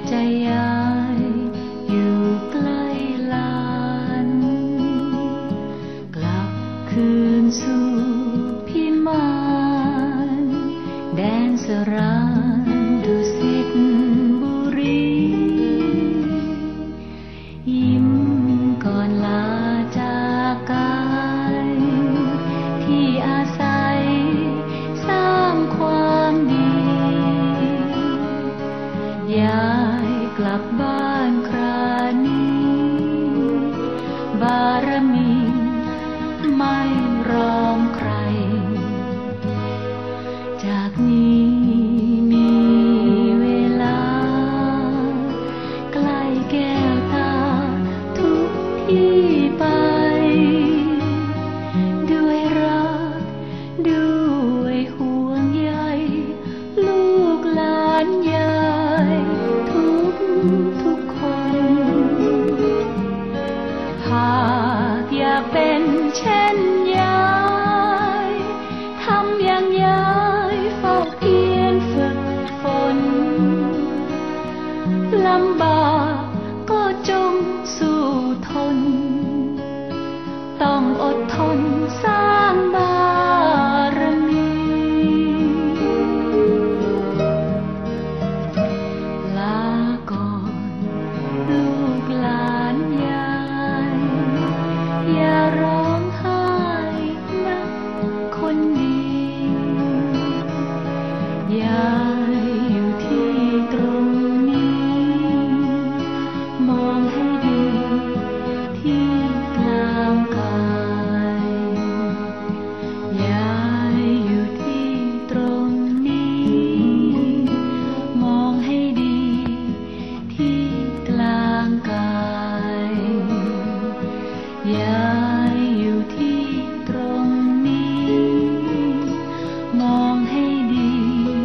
ใจยายอยู่ใกล้ลานกลับคืนสู่พิมานแดนสรานดุสิตบุรียิ้มก่อนลาจากกันที่อาศัยสร้างความดียายกลับบ้านครานี้บารมีไม่รอมใครจากนี้มีเวลาใกล้แก้วตาทุกที่ไปด้วยรักด้วยห่วงใยลูกหลานยายทุกคนหากอยากเป็นเช่นยายทำอย่างยายเฝ้าเพียรฝึกฝนลำบากก็จงสู้ทนต้องอดทนสร้างบารมีลาก่อนลูกหลานยายอย่าร้องไห้นะคนดียายอยู่ที่ตรงนี้มองให้ดีที่กลางกายยายอยู่ที่ตรงนี้มองให้ดีที่กลางกายยายอยู่ที่ตรงนี้มองให้ดี